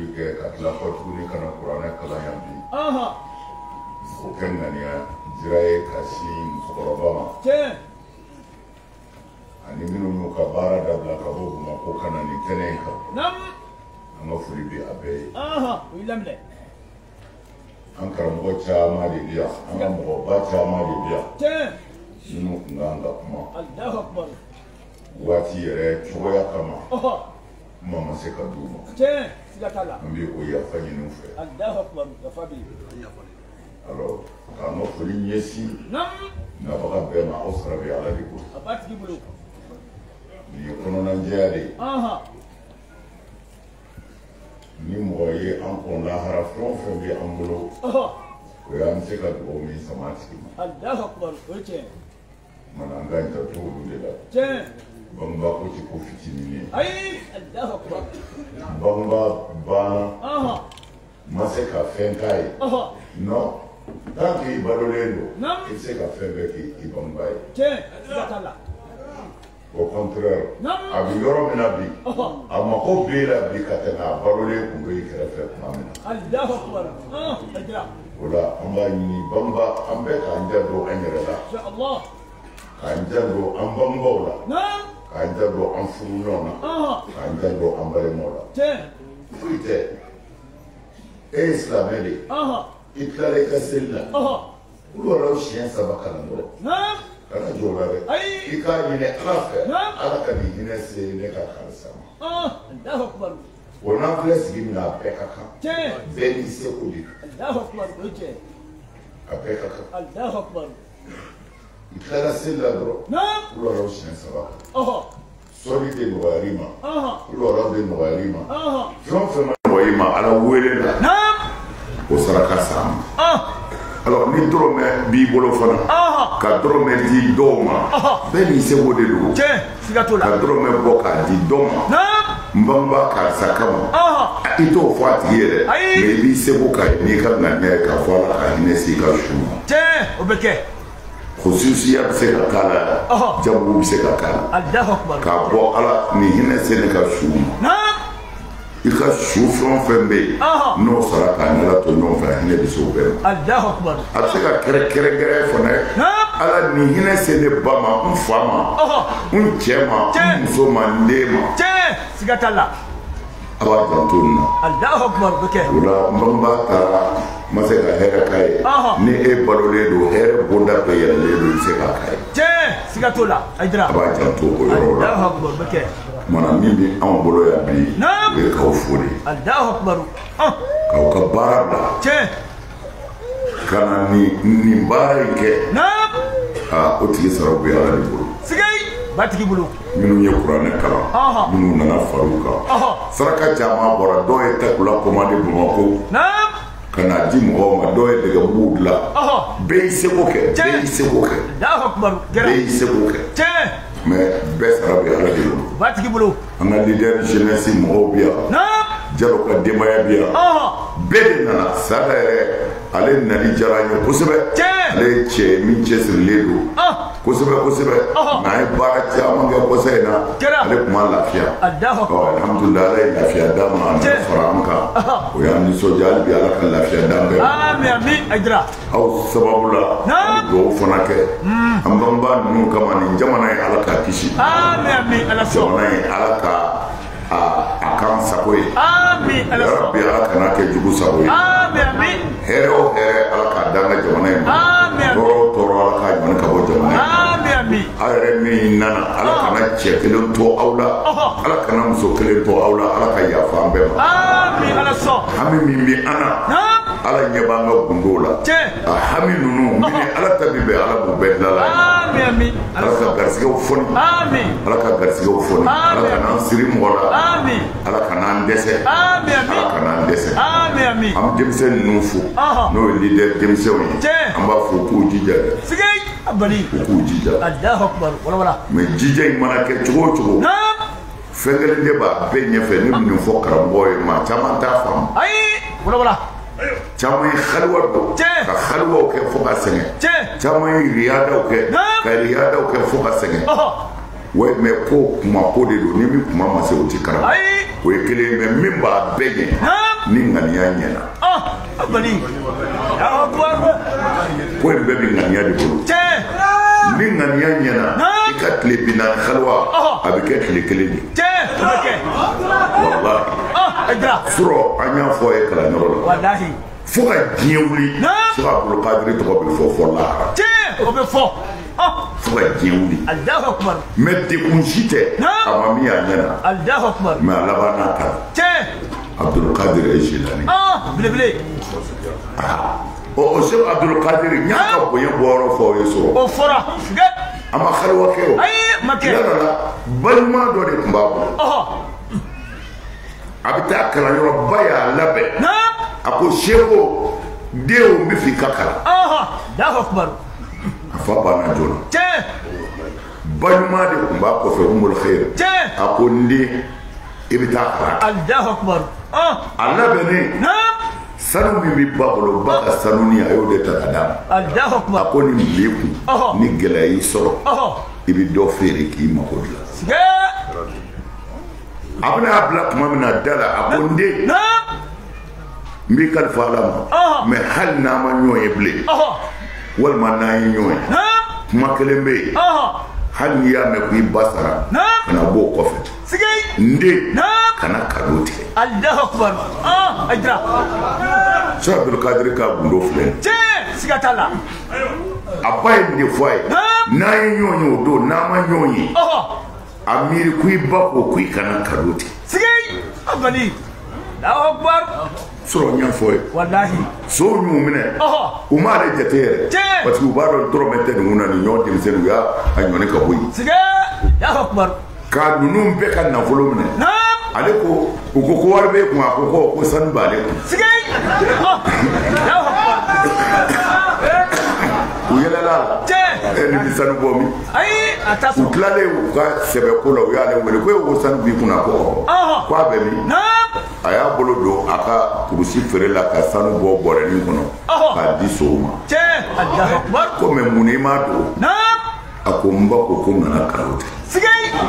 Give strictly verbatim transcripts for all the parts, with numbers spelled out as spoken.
ke ka tila fɔ tuguni kana kuranɛ kalan yan bi o kɛ ŋaniya jira ye ka sin musokɔrɔba ma ani minnu y'u ka baara dabila ka bɔ Bamakɔ ka na nin kɛnɛ in kan an ka foli bi a bɛɛ ye an karamɔgɔ caman de bi yan an ka mɔgɔba caman de bi yan minnu kun kan ka kuma waati yɛrɛ cogoya kama kuma ma se ka d'u ma an bɛ o yafa ɲini u fɛ alors k'an ka foli ɲɛsin nabaga bɛɛ ma aw sara bɛ Ala de bolo nin ye kɔnɔnajɛya de ye ni mɔgɔ ye an kɔn lahara fɛn o fɛn bɛ an bolo o y'an se ka dugawu min sama a tigi ma mana an ka janto olu de la bangebaa ko ti ko fitinin ye bangebaa banna ma se ka fɛn k'a ye non tant que i balolen don i bɛ se ka fɛn bɛɛ k'i bangebaa ye au contraire a bɛ yɔrɔ min na bi a mako b'e la bi ka tɛmɛ a balolen kun bɛ i kɛrɛfɛ tuma min na o la an b'a ɲini bangebaa an bɛɛ k'an janto an yɛrɛ la k'an janto an bangebaaw la k'an janto an furuɲɔgɔnw na k'an janto an balimaw la foyi tɛ e ye silamɛ de ye i tilala i ka seli la olu yɛrɛ siɲɛ saba kalan dɔrɔn kana jɔ o la dɛ i k'a ɲini Ala fɛ Ala ka nin hinɛ se ne ka halisa ma o n'an filɛ sigi min na a bɛɛ ka kan bɛɛ n'i seko de don a bɛɛ ka kan i tilala seli la dɔrɔn olu yɛrɛ siɲɛ saba sɔli de nɔgɔyar'i ma olu yɛrɛ de nɔgɔyar'i ma fɛn o fɛn ma nɔgɔya i ma Ala wele la o saraka s'a ma alors ni dɔrɔmɛ b'i bolo fana ka dɔrɔmɛ di dɔw ma bɛɛ n'i seko de don ka dɔrɔmɛ bɔ k'a di dɔw ma n bangebaa karisa kama i t'o fɔ a tigi yɛrɛ mais i b'i seko k'a ye n'i ka ŋaniya ye k'a fɔ Ala ka hinɛ se i ka su ma o bɛ kɛ khususiya bɛ se ka k'a la jago bɛ se ka k'a la k'a bɔ Ala nin hinɛ se ne ka su ma i ka su fɛn o fɛn bɛ yen n'o sara k'a n'Ala to ɲɔgɔn fɛ hinɛ bɛ se o bɛɛ ma a bɛ se ka kɛrɛ kɛrɛ kɛrɛ fana Ala nin hinɛ se ne ba ma n fa ma n cɛ ma n muso ma n den ma siga t'a la a b'a janto nin na o la n bangebaa taara ma se ka hɛrɛ k'a ye ni e balolen don hɛrɛ bonda bɛɛ yɛlɛlen don i bɛ se k'a k'a ye siga t'o la a b'a janto o yɔrɔ la mana min bɛ anw bolo yan bi o ye k'aw fo de k'aw ka baara bila ka na nin baara in kɛ aa o tigi sara bɛ Ala de bolo batigi bolo minnu ye kuranɛ kalan minnu nana far'u kan saraka caman bɔra dɔw ye takula commandé Bamakɔ ka n'a di mɔgɔw ma dɔw ye dɛgɛbugu dilan bɛɛ y'i seko kɛ bɛɛ y'i seko kɛ bɛɛ y'i seko kɛ mais bɛɛ sara bɛ Ala de bolo batigi bolo an ka leader jeunesse mɔgɔw bi yan Jalo ka denbaya bi yan bɛɛ de nana Sada yɛrɛ ale nali diyara n ye kosɛbɛ ale ye cɛ min cɛsirilen don kosɛbɛ kosɛbɛ nka an ye baara caman kɛ kɔsa in na ale tun ma lafiya alhamdulilah Ala ye lafiya d'a ma a nana fara an kan o y'an nisɔndiya hali bi Ala ka lafiya d'an bɛɛ ma aw sababu la an bɛ dugawu fana kɛ an bangebaa ninnu kama nin jamana ye Ala k'a kisi jamana ye Ala ka a k'an sago ye yarabi Ala kana kɛ jugu sago ye hɛrɛ o hɛrɛ Ala k'a d'an ka jamana in ma tɔɔrɔ o tɔɔrɔ Ala k'a ɲɔni ka bɔ jamana in ma aw yɛrɛ min nana Ala kana cɛ kelen to aw la Ala kana muso kelen to aw la Ala ka yafa an bɛɛ ma hami min bɛ an na Ala ɲɛ b'an ka gundow la a hami ninnu min Ala ta bi bɛn Ala b'u bɛɛ dilan Ala ka garisigɛw fɔni Ala ka garisigɛw fɔni Ala ka n'an siri mɔgɔ la Ala ka n'an dɛsɛ Ala ka n'an dɛsɛ an denmisɛn ninnu fo n'o ye leader denmisɛnw ye an b'a fɔ k'u jija dɛ u k'u jija mais jija in mana kɛ cogo o cogo fɛn kelen de b'a bɛɛ ɲɛfɛ ne bɛ nin fɔ karamɔgɔ ye maa caman t'a faamu caman ye haliwa don ka haliwaw kɛ fo ka sɛgɛn caman ye riyadaw kɛ ka riyadaw kɛ fo ka sɛgɛn ouais mais ko kuma ko de don ni min kuma ma se o ti karamɔgɔ o ye kelen mais min b'a bɛɛ ɲɛ ni ŋaniya ɲɛna ah bali Allahu akbar ko in bɛɛ bi ŋaniya de bolo tiɲɛ ni ŋaniya ɲɛna i ka tile bi naani haliwa a bɛ kɛ tile kelen de tiɲɛ o bɛ kɛ walahi ah Aidara sɔrɔ an y'a fɔ a ye kalanyɔrɔ la walahi fo ka diɲɛ wuli Cheikh Abdul Qadir tɔgɔ bɛ fɔ fɔ lahara tiɲɛ o bɛ fɔ fo ka diɲɛ wuli Allahu akbar mɛ dekun si tɛ a ma min y'a ɲɛna Allahu akbar mɛ a laban n'a ta tiɲɛ Abdul Qadir ye Jilani ah belebele o o Cheikh Abdul Qadir n y'a ka bonya bɔyɔrɔ fɔ o ye sɔrɔ o fɔra a ma haliwa kɛ o ayi ma kɛ yala la balima dɔ de tun b'a bolo a bɛ taa kalanyɔrɔba y'a labɛn a ko seko denw bɛ f'i ka kalan Allahu akbar a fa banna joona tiɲɛ balima de tun b'a kɔfɛ Umul Khair tiɲɛ a ko n den i bɛ taa kalan Allahu akbar a labɛnnen sanu min bɛ ba bolo ba ka sanu ni a y'o de ta ka d'a ma Allahu akbar a ko nin bilen kun ni gɛlɛya y'i sɔrɔ i bɛ dɔ feere k'i mago dilan a bɛna bila tuma min na da la a ko n den n b'i kalifa Ala ma mɛ hali n'a ma ɲɔgɔn ye bilen walima n'an ye ɲɔgɔn ye kuma kelen bɛ yen hali n'i y'a mɛn ko i ba sara kana bɔ o kɔfɛ n den kana kado tigɛ Allahu akbar Aidara Cheikh Abdul Qadir ka gundo filɛ tiɲɛ siga t'a la a ba ye nin de fɔ a ye n'an ye ɲɔgɔn ye o don n'an ma ɲɔgɔn ye a miiri ko i ba ko ko i kana kado tigɛ sigi abali Allahu akbar sɔrɔ n y'a fɔ ye wallahi sow y'u minɛ u m'ale jate yɛrɛ parce que u b'a dɔn dɔrɔmɛ tɛ ninnu na nin ɲɔgɔn denmisɛnninw u y'a ɲɔni ka bɔ yen sigi Allahu akbar ka ninnu bɛɛ ka nafolo minɛ ale ko u ko ko wari b'e kun a ko ko ko sanu b'ale kun sigi Allahu akbar u yɛlɛla la nin bɛ sanu bɔ min u tilalen u ka sɛbɛ ko la u y'ale wele ko e ko sanu b'i kunna ko ko a bɛ min a y'a bolo don a ka kurusi feere la ka sanu bɔ bɔrɛnin kɔnɔ k'a di sow ma ko mɛ mun i m'a don a ko n ba ko ko n kana kalo tigɛ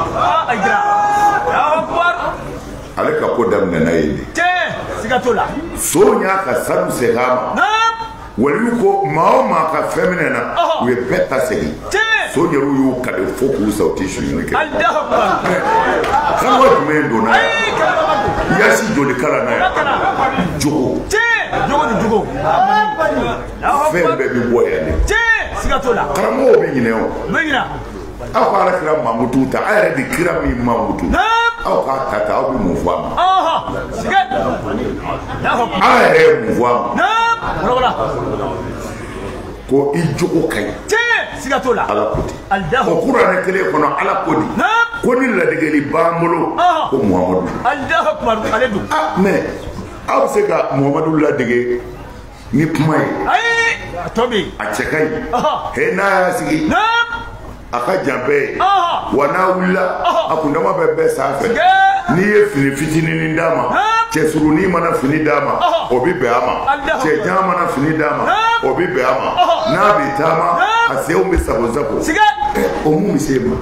ale ka ko daminɛna yen de sow y'a ka sanu segin a ma waliyu ko maa o maa ka fɛn minɛ na u ye bɛɛ ta segin sojɛriw y'u kale fo k'u sa u tɛ sonyɛli kɛ kalawa jumɛn donna yan yasi joli kala na yan jogo fɛn bɛɛ bɛ bɔ yan de karamɔgɔw bɛ ɲinɛ o aw ka ala kira mamutu ta a yɛrɛ de kira min mamutu aw k'a ta ta aw bɛ mun fɔ a ma aw yɛrɛ ye mun fɔ a ma ko i jogo ka ɲi ala ko ten o kuranɛ kelen kɔnɔ ala ko di ko ni ladegeli b'an bolo ko muhamadu mɛ aw bɛ se ka muhamadu ladege ni kuma ye a cɛ ka ɲi he n'a y'a sigi a ka jan bɛɛ ye wa n'a wulila a kundama bɛ bɛɛ sanfɛ n'i ye fini fitinin d'a ma cɛsurunin mana fini d'a ma o bɛ bɛn a ma cɛjan mana fini d'a ma o bɛ bɛn a ma n'a bɛ taama a senw bɛ sago sago o mun bɛ se ma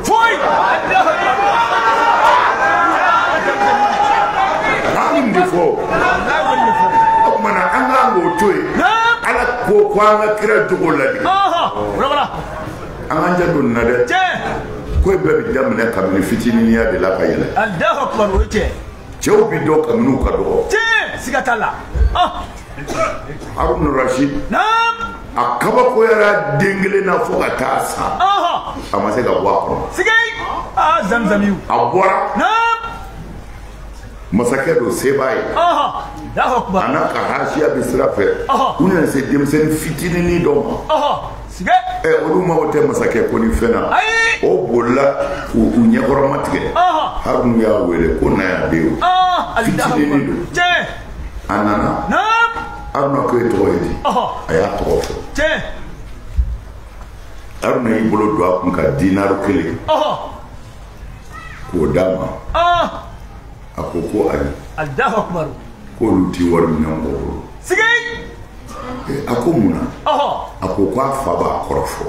an de fɔ o kumana an k'an k'o to yen ala ko ko an ka kira jogo ladi an k'an janto nin na dɛ ko bɛɛ bɛ daminɛ kabini fitininya de la ka yɛlɛ cɛw bi dɔn kabiniw ka dɔgɔ Haruna Rashid a kabakoyara den kelen na fo ka taa sa a ma se ka bɔ a kɔnɔ a bɔra masakɛ don seba ye a n'a ka hasiya bɛ sira fɛ u nana se denmisɛnnin fitinin dɔ ma ɛ olu mago tɛ masakɛ ko ni fɛn na o bolila u ɲɛkɔrɔma tigɛ Haruna y'a wele ko na y'a den fitinin don a nana Haruna ko e tɔgɔ ye di a y'a tɔgɔ fɔ Haruna y'i bolo don a kun ka dinaru kelen k'o d'a ma a ko ko ayi k'olu ti wari minɛ n bolo a ko mun na a ko ko a fa b'a kɔrɔ fɔ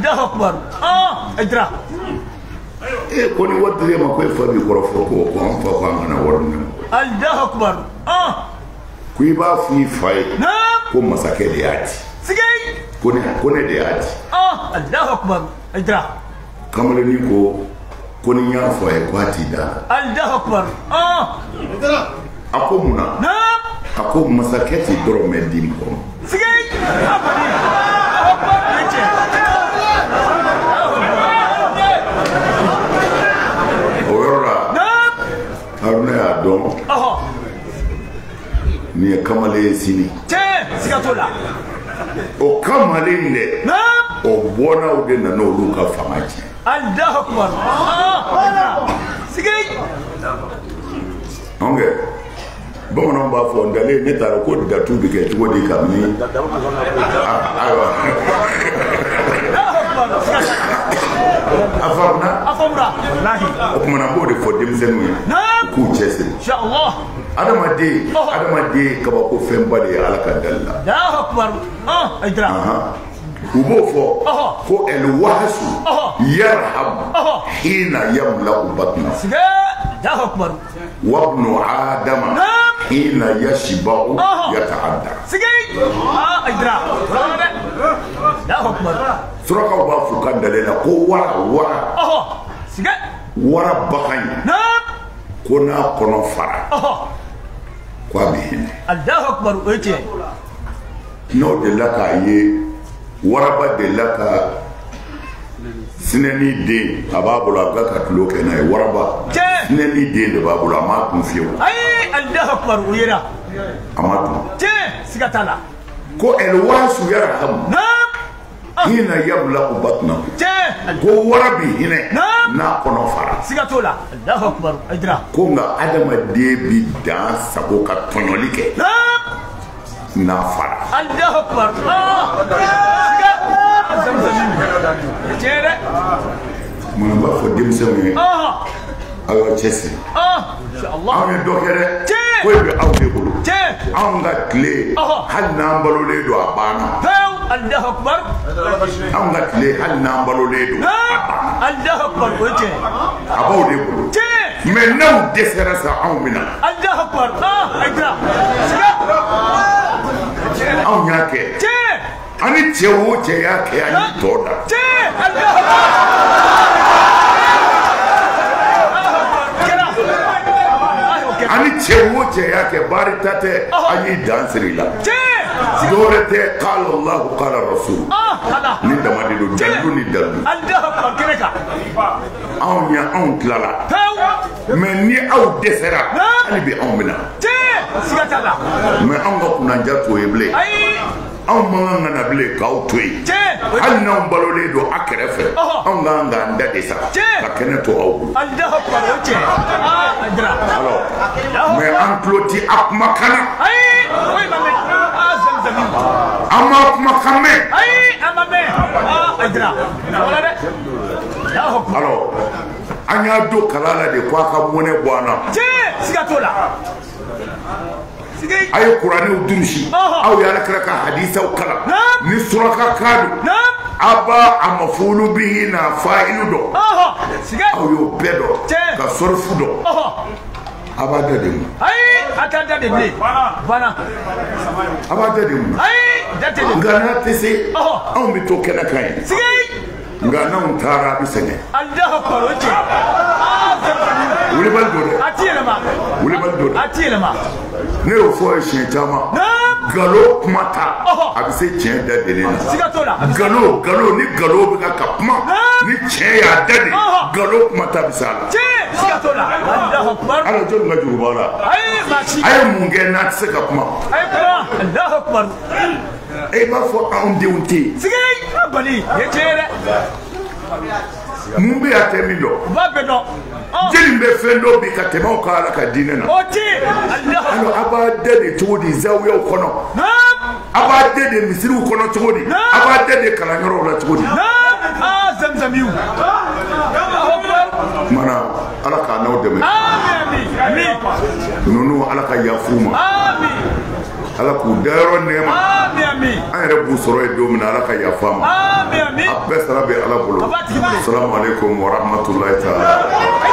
e ko ni wari dir'e ma ko e fa b'i kɔrɔ fɔ ko ko an fa ko an kana wari minɛ ko i b'a fɔ i fa ye ko masakɛ de y'a di ko ne ko ne de y'a di Allahu akbar Aïdara kamalenin ko ko ni y'a fɔ a ye ko a t'i da Allahu akbar a ko mun na a ko masakɛ t'i dɔrɔmɛ di n kɔnɔ o yɔrɔ la Haruna y'a dɔn nin ye kamalen ye sini o kamalen dɛ o bɔnnaw de nana olu ka fanga tiɲɛ Allahu akbar anw kɛ bamananw b'a fɔ ndale ne taara ko datu bɛ kɛ cogo di kabini ayiwa a faamuna o kumana n b'o de fɔ denmisɛnninw ye u k'u cɛsiri adamaden adamaden kabako fɛnba de ye ala ka dali la u b'o fɔ ko elwahasu yarham hina yamla'u batna wabnu adama hina yashba'u yata'adda surakaw b'a fɔ ka dale la ko wara wara wara bagan ko n'a kɔnɔ fara ko a bɛ hinɛ n'o delila k'a ye waraba delila ka sinɛni den a b'a bolo a bɛ ka tulo kɛ n'a ye waraba sinɛni den de b'a bolo a m'a kun fiyewu a ma dun ko elwahasu yarhamu hina yamla'u batna ko wara bi hinɛ n'a kɔnɔ fara ko nka adamaden bi dan sago ka tɔɲɔli kɛ n'a fara mun b'a fɔ denmisɛnw ye aw y'aw cɛsiri anw ye dɔ kɛ dɛ ko e bɛ aw de bolo anw ka tile hali n'an balolen don a banna anw ka tile hali n'an balolen don a banna a b'aw de bolo mais n'aw dɛsɛra sa anw bɛ na anw y'a kɛ ani cɛ o cɛ y'a kɛ an y'i tɔ da ani cɛ o cɛ y'a kɛ baarita tɛ an y'i dan siri la dɔwɛrɛ tɛ k'ala Allahu k'ala Rasul ni dama de don dalu ni dalu anw ya anw tilala mais ni aw dɛsɛra hali bi anw bɛna mais anw ka kunanja t'o ye bilen anw man kan ka na bilen k'aw to yen hali n'anw balolen don a kɛrɛfɛ anw kan k'an da de sa ka kɛnɛ to aw bolo mais an tulo ti a kumakan na an ma kumakan mɛn alors an y'a don kala la de ko a ka mɔnɛ bɔ an na a ye kuranɛw durusi aw y'ala kira ka hadisaw kalan ni suraka kan don a b'a a mafulu bihi n'a fa'ilu dɔn aw y'o bɛɛ dɔn ka sɔrifu dɔn a b'a da de mun a b'a da de mun nka n'a tɛ se anw bɛ to kɛnɛ kan ye nka n'anw taara a bɛ sɛgɛn wulibali don dɛ wulibali don dɛ ne y'o fɔ ye siɲɛ caman galo kuma ta a bɛ se tiɲɛ da deli na galo galo ni galo bɛ ka ka kuma ni tiɲɛ y'a da de galo kuma ta bɛ se a la ala jɔn ka juruba la a ye mun kɛ n'a tɛ se ka kuma e b'a fɔ anw denw tɛ yen mun bɛ y'a tɛ min dɔn jeli bɛ fɛn dɔ bi ka tɛmɛ aw ka ala ka diinɛ na alors a b'a dɛ de cogo di zawiyaw kɔnɔ a b'a dɛ de misiriw kɔnɔ cogo di a b'a dɛ de kalanyɔrɔw la cogo di mana ala k'a n'aw dɛmɛ ninnu ala ka yafu ma ala k'u dayɔrɔ nɛɛma an yɛrɛ b'u sɔrɔ yen don min na ala ka yafa ma a bɛɛ sara bɛ ala bolo salamu aleykum wa rahmatulahi taala